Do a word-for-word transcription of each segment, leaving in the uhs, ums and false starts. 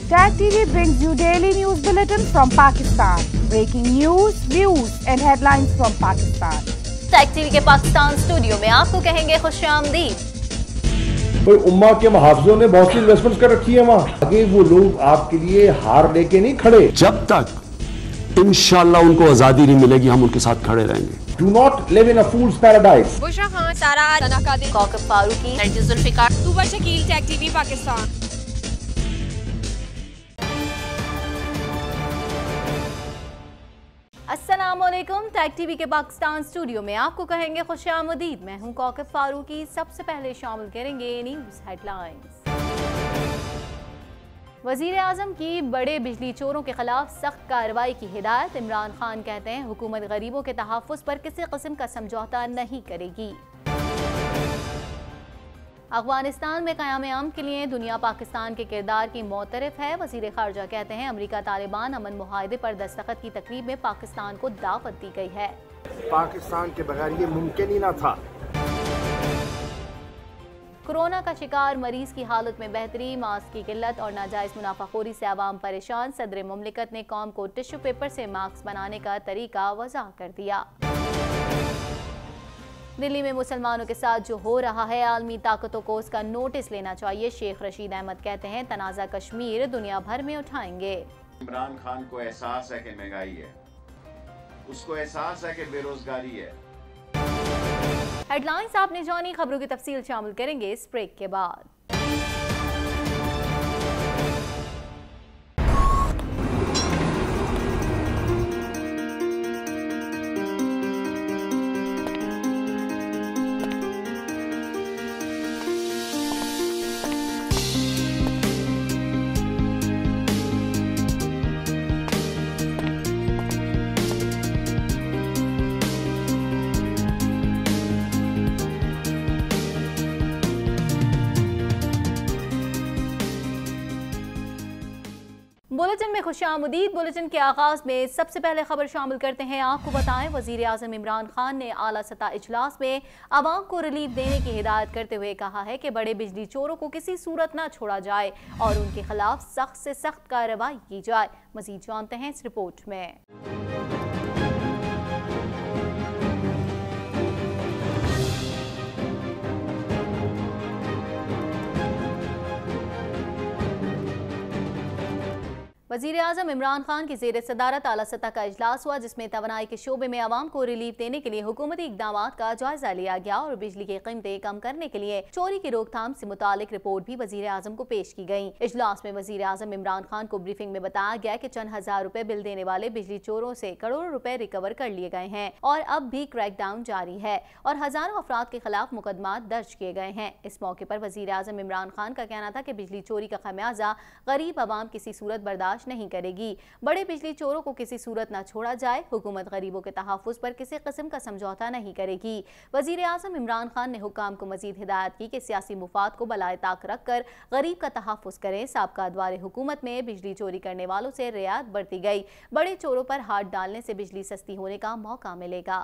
Tag T V brings you daily news bulletin from Pakistan. Breaking news, views and headlines from Pakistan. Tag T V के Pakistan studio में आपको कहेंगे खुशामदीद। कोई उम्मा के मुहाफिजों ने बहुत सी इन्वेस्टमेंट कर रखी है वहाँ, आगे वो लोग आपके लिए हार लेके नहीं खड़े। जब तक इंशाल्लाह उनको आजादी नहीं मिलेगी, हम उनके साथ खड़े रहेंगे। Do not live in a fool's paradise. Bushra Khan, सारा तनाकादिर, कोकब फारूकी, जुल्फिकार, सुबह शकील, टैग टीवी पाकिस्तान। अस्सलामुअलैकुम। टैग टीवी के पाकिस्तान स्टूडियो में आपको कहेंगे खुशामदीद। मैं हूं कोकब फारूकी। सबसे पहले शामिल करेंगे न्यूज हेडलाइंस। वजीर आजम की बड़े बिजली चोरों के खिलाफ सख्त कार्रवाई की हिदायत। इमरान खान कहते हैं हुकूमत गरीबों के तहफ़्फ़ुज़ पर किसी किस्म का समझौता नहीं करेगी। अफगानिस्तान में क़याम अमन के लिए दुनिया पाकिस्तान के किरदार की मोतरफ है। वज़ीर ख़ारजा कहते हैं अमरीका तालिबान अमन मुआहदे पर दस्तखत की तकरीब में पाकिस्तान को दावत दी गई है। पाकिस्तान के बगैर ये मुमकिन ही ना था। कोरोना का शिकार मरीज की हालत में बेहतरी, मास्क की किल्लत और नाजायज मुनाफाखोरी से आवाम परेशान। सदर मुमलिकत ने कौम को टिश्यू पेपर से मास्क बनाने का तरीका वज़ाह कर दिया। दिल्ली में मुसलमानों के साथ जो हो रहा है, आलमी ताकतों को उसका नोटिस लेना चाहिए। शेख रशीद अहमद कहते हैं तनाज़ा कश्मीर दुनिया भर में उठाएंगे। इमरान खान को एहसास है कि महंगाई है, उसको एहसास है कि बेरोजगारी है। हेडलाइंस आपने जानी, खबरों की तफसील शामिल करेंगे इस ब्रेक के बाद। बुलेटिन में खुशामदीद। बुलेटिन के आगाज में सबसे पहले खबर शामिल करते हैं। आपको बताएं वजीर आजम इमरान खान ने आला सतह इजलास में आवाम को रिलीफ देने की हिदायत करते हुए कहा है कि बड़े बिजली चोरों को किसी सूरत न छोड़ा जाए और उनके खिलाफ सख्त से सख्त कार्रवाई की जाए। मजीद जानते हैं इस रिपोर्ट में। वज़ीर आज़म इमरान खान की ज़ेर सदारत आला सतह का इजलास हुआ, जिसमें तवानाई के शोबे में आवाम को रिलीफ देने के लिए हुकूमती इक़दामात का जायजा लिया गया और बिजली की कीमतें कम करने के लिए चोरी की रोकथाम से मुतालिक रिपोर्ट भी वज़ीर आज़म को पेश की गई। इजलास में वज़ीर आज़म इमरान खान को ब्रीफिंग में बताया गया कि चंद हजार रुपए बिल देने वाले बिजली चोरों से करोड़ों रुपए रिकवर कर लिए गए हैं और अब भी क्रैकडाउन जारी है और हजारों अफराद के खिलाफ मुकदमा दर्ज किए गए हैं। इस मौके पर वज़ीर आज़म इमरान खान का कहना था कि बिजली चोरी का खमियाजा गरीब आवाम किसी सूरत बर्दाश्त नहीं करेगी। बड़े बिजली चोरों को किसी सूरत न छोड़ा जाए। हुकूमत गरीबों के तहफ़्फ़ुज़ पर किसी किस्म का समझौता नहीं करेगी। वज़ीर आज़म इमरान खान ने हुक्काम को मज़ीद हिदायत की कि सियासी मुफाद को बलाए ताक रख कर गरीब का तहफ़्फ़ुज़ करें। साबका अदवार हुकूमत में बिजली चोरी करने वालों से रियायत बरती गई। बड़े चोरों पर हाथ डालने से बिजली सस्ती होने का मौका मिलेगा।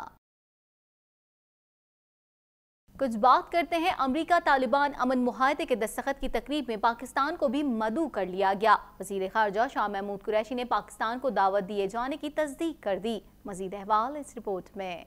कुछ बात करते हैं अमरीका तालिबान अमन मुआहदे के दस्तखत की तकरीब में पाकिस्तान को भी मदऊ कर लिया गया। वज़ीर ख़ारजा शाह महमूद कुरैशी ने पाकिस्तान को दावत दिए जाने की तस्दीक कर दी। मज़ीद अहवाल इस रिपोर्ट में।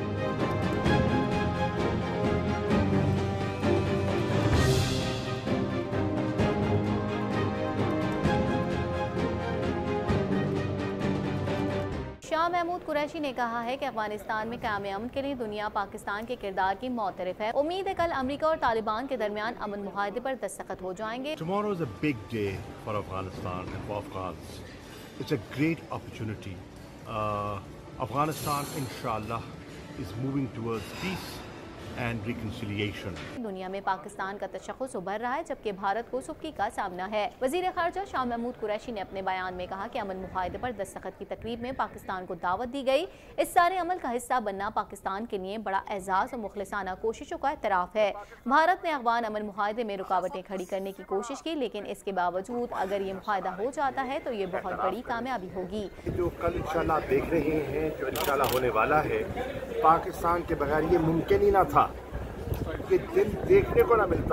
शाह महमूद कुरैशी ने कहा है कि अफगानिस्तान में क़याम अमन के लिए दुनिया पाकिस्तान के किरदार की मोतरफ है। उम्मीद है कल अमरीका और तालिबान के दरमियान अमन मुआहदे पर दस्तखत हो जाएंगे। Tomorrow is a big day for Afghanistan and for Afghans. It's a great opportunity. Uh, Afghanistan, inshallah, is moving towards peace and reconciliation. दुनिया में पाकिस्तान का तशख़्ख़ुस उभर रहा है, जबकि भारत को सुबकी का सामना है। वज़ीर ख़ारजा शाह महमूद कुरैशी ने अपने बयान में कहा कि अमन मुआहदे पर दस्तखत की तकरीब में पाकिस्तान को दावत दी गई। इस सारे अमल का हिस्सा बनना पाकिस्तान के लिए बड़ा एजाज़ और मुखलिसाना कोशिशों का एतराफ़ है। भारत ने अफ़गान अमन मुआहदे में रुकावटें खड़ी करने की कोशिश की, लेकिन इसके बावजूद अगर ये मुआहदा हो जाता है तो ये बहुत बड़ी कामयाबी होगी। जो कल इंशाल्लाह देख रहे हैं, जो इंशाल्लाह होने वाला है, पाकिस्तान के बगैर ये मुमकिन ही ना था। ये दिन देखने को ना मिलता।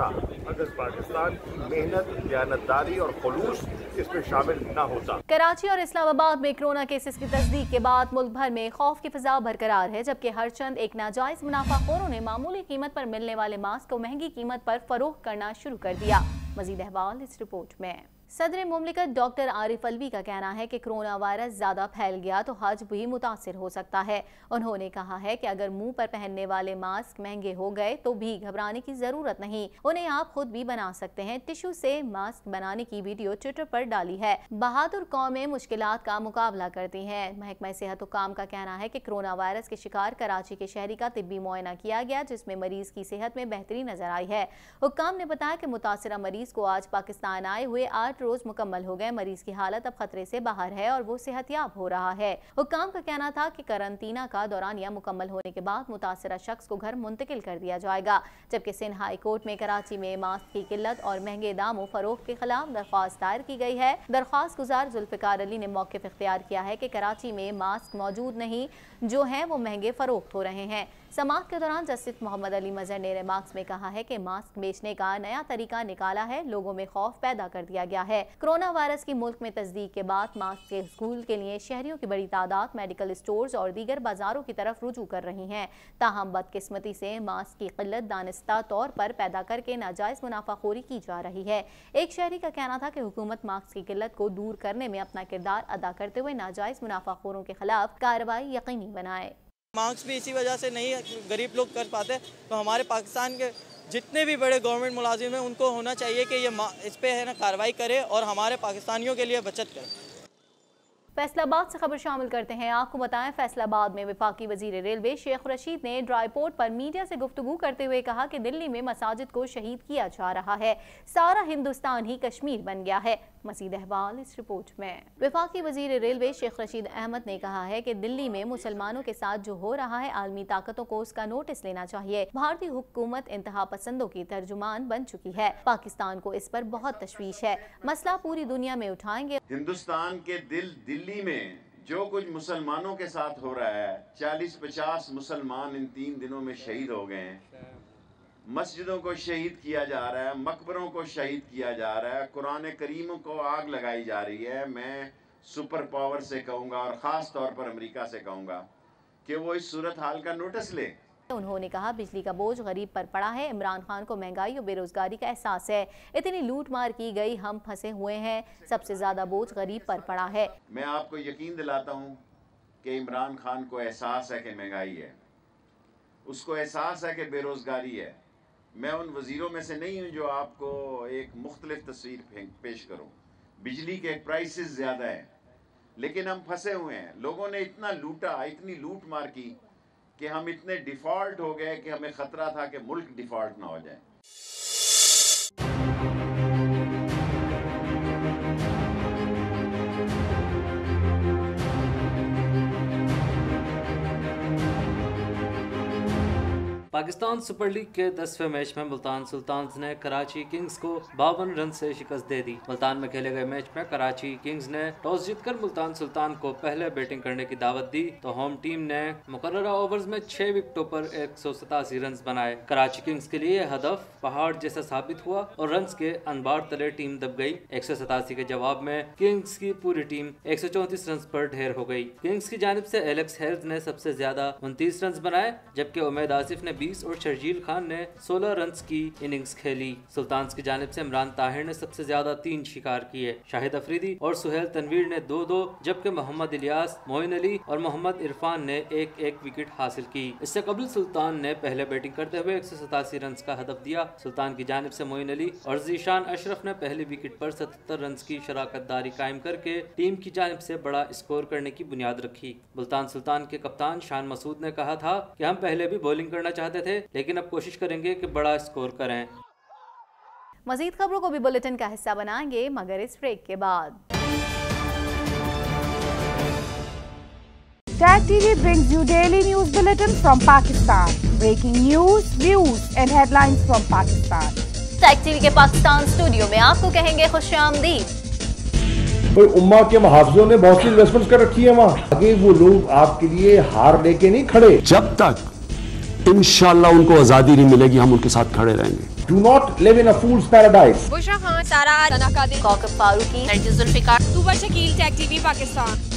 अगर पाकिस्तान की मेहनत, दयानतदारी और खुलूस इसमें शामिल न होता। कराची और इस्लामाबाद में कोरोना केसेस की तस्दीक के बाद मुल्क भर में खौफ की फिजा बरकरार है, जबकि हर चंद एक नाजायज मुनाफाखोरों ने मामूली कीमत पर मिलने वाले मास्क को महंगी कीमत पर फरोख्त करना शुरू कर दिया। मजीद अहवाल इस रिपोर्ट में। सदर मुमलिकत डॉक्टर आरिफ अलवी का कहना है कि कोरोना वायरस ज़्यादा फैल गया तो हज भी मुतासिर हो सकता है। उन्होंने कहा है कि अगर मुंह पर पहनने वाले मास्क महंगे हो गए तो भी घबराने की ज़रूरत नहीं, उन्हें आप खुद भी बना सकते हैं। टिश्यू से मास्क बनाने की वीडियो ट्विटर पर डाली है। बहादुर कौमें मुश्किलात का मुकाबला करती हैं। महकमा सेहत हुक्काम का कहना है कि कोरोना वायरस के शिकार कराची के शहरी का तिब्बी मुआयना किया गया, जिसमें मरीज की सेहत में बेहतरी नजर आई है। हुक्काम ने बताया कि मुतासिरा मरीज को आज पाकिस्तान आए हुए आठ रोज मुकम्मल हो गए। मरीज की हालत अब खतरे से बाहर है और वो सेहतयाब हो रहा है। हुक्काम का कहना था कि करंटीना का दौरानिया मुकम्मल होने के बाद मुतासिरा शख्स को घर मुंतकिल कर दिया जाएगा। जबकि सिंध हाई कोर्ट में कराची में मास्क की किल्लत और महंगे दामों फरोख्त के खिलाफ दरख्वास्त दायर की गई है। दरख्वास्त गुजार जुल्फिकार अली ने मौक़िफ़ इख्तियार किया है कि कराची में मास्क मौजूद नहीं, जो हैं वो महंगे फरोख्त हो रहे हैं। समाअत के दौरान जस्टिस मोहम्मद अली मजहर ने रिमार्क्स में कहा है कि मास्क बेचने का नया तरीका निकाला है, लोगों में खौफ पैदा कर दिया गया है। कोरोना वायरस की मुल्क में तस्दीक के बाद मास्क के स्कूल के लिए शहरियों की बड़ी तादाद मेडिकल स्टोर्स और दीगर बाजारों की तरफ रुजू कर रही हैं। ताहम बदकिस्मती से मास्क की किल्लत दानिस्ता तौर पर पैदा करके नाजायज मुनाफाखोरी की जा रही है। एक शहरी का कहना था कि हुकूमत मास्क की किल्लत को दूर करने में अपना किरदार अदा करते हुए नाजायज मुनाफाखोरों के खिलाफ कार्रवाई यकीनी बनाए। मास्क भी इसी वजह से नहीं गरीब लोग कर पाते, तो हमारे पाकिस्तान के जितने भी बड़े गवर्नमेंट मुलाजिम हैं उनको होना चाहिए कि ये इस पे है ना कार्रवाई करे और हमारे पाकिस्तानियों के लिए बचत करे। फैसलाबाद से खबर शामिल करते हैं। आपको बताएं, फैसलाबाद में वफाकी वजीर रेलवे शेख रशीद ने ड्राईपोर्ट पर मीडिया से गुफ्तगू करते हुए कहा कि दिल्ली में मसाजिद को शहीद किया जा रहा है, सारा हिंदुस्तान ही कश्मीर बन गया है। मजीद अहवाल इस रिपोर्ट में। वफाकी वजीर रेलवे शेख रशीद अहमद ने कहा है कि दिल्ली में मुसलमानों के साथ जो हो रहा है, आलमी ताकतों को उसका नोटिस लेना चाहिए। भारतीय हुकूमत इंतहा पसंदों की तर्जुमान बन चुकी है। पाकिस्तान को इस पर बहुत तशवीश है, मसला पूरी दुनिया में उठाएंगे। हिंदुस्तान के दिल दिल्ली में जो कुछ मुसलमानों के साथ हो रहा है, चालीस पचास मुसलमान इन तीन दिनों में शहीद हो गए हैं। मस्जिदों को शहीद किया जा रहा है, मकबरों को शहीद किया जा रहा है, कुरान करीम को आग लगाई जा रही है। मैं सुपर पावर से कहूँगा और ख़ास तौर पर अमेरिका से कहूँगा कि वो इस सूरत हाल का नोटिस ले। उन्होंने कहा बिजली का बोझ गरीब पर पड़ा है। इमरान खान को महंगाई और बेरोजगारी का एहसास है। इतनी लूट मार की गई, हम फंसे हुए हैं। सबसे ज्यादा बोझ गरीब पर पड़ा है। मैं आपको यकीन दिलाता हूँ कि इमरान खान को एहसास है कि महंगाई है, उसको एहसास है कि बेरोजगारी है। मैं उन वजीरों में से नहीं हूँ जो आपको एक मुख्तलिफ तस्वीर पेश करूँ। बिजली के प्राइसेस ज़्यादा हैं, लेकिन हम फंसे हुए हैं। लोगों ने इतना लूटा, इतनी लूट मार की कि हम इतने डिफ़ॉल्ट हो गए कि हमें ख़तरा था कि मुल्क डिफ़ॉल्ट ना हो जाए। पाकिस्तान सुपर लीग के दसवें मैच में मुल्तान सुल्तान्स ने कराची किंग्स को बावन रन से शिकस्त दे दी। मुल्तान में खेले गए मैच में कराची किंग्स ने टॉस जीतकर मुल्तान सुल्तान को पहले बैटिंग करने की दावत दी, तो होम टीम ने मुकर्ररा ओवर्स में छह विकेटों पर एक सौ सतासी रन बनाए। कराची किंग्स के लिए हदफ पहाड़ जैसा साबित हुआ और रन के अनबार तले टीम दब गई। एक सौ सतासी के जवाब में किंग्स की पूरी टीम एक सौ चौंतीस रन पर ढेर हो गई। किंग्स की जानिब से एलेक्स हेल्थ ने सबसे ज्यादा उनतीस रन बनाए, जबकि उमैद आसिफ ने बीस और शर्जील खान ने सोलह रन की इनिंग्स खेली। सुल्तान्स की जानिब से इमरान ताहिर ने सबसे ज्यादा तीन शिकार किए। शाहिद अफरीदी और सुहेल तनवीर ने दो दो, जबकि मोहम्मद इलियास, मोइन अली और मोहम्मद इरफान ने एक एक विकेट हासिल की। इससे कबल सुल्तान ने पहले बैटिंग करते हुए एक सौ सतासी रन का हदफ दिया। सुल्तान की जानिब से मोइन अली और जीशान अशरफ ने पहली विकेट पर सतहत्तर रन की शराकतदारी कायम करके टीम की जानिब से बड़ा स्कोर करने की बुनियाद रखी। मुल्तान सुल्तान के कप्तान शान मसूद ने कहा था कि हम पहले भी बॉलिंग करना चाहते थे, लेकिन अब कोशिश करेंगे कि बड़ा स्कोर करें। मजीद खबरों को भी बुलेटिन का हिस्सा बनाएंगे, मगर इस ब्रेक के बाद। Tag T V brings you daily news bulletin from Pakistan. Breaking news, views and headlines from Pakistan. Tag TV के पाकिस्तान स्टूडियो में आपको कहेंगे खुशामदीद। भाई उम्मा के मुहाफिजों ने बहुत सी इन्वेस्टमेंट कर रखी है वहाँ, आगे वो लोग आपके लिए हार लेके नहीं खड़े। जब तक इंशाअल्लाह उनको आजादी नहीं मिलेगी, हम उनके साथ खड़े रहेंगे। Do not live in a fool's paradise. Bushra Khan, Sara, Tana Qadir, Kokab Farooqui, Zulfiqar, Tuba Shakeel, tag TV Pakistan.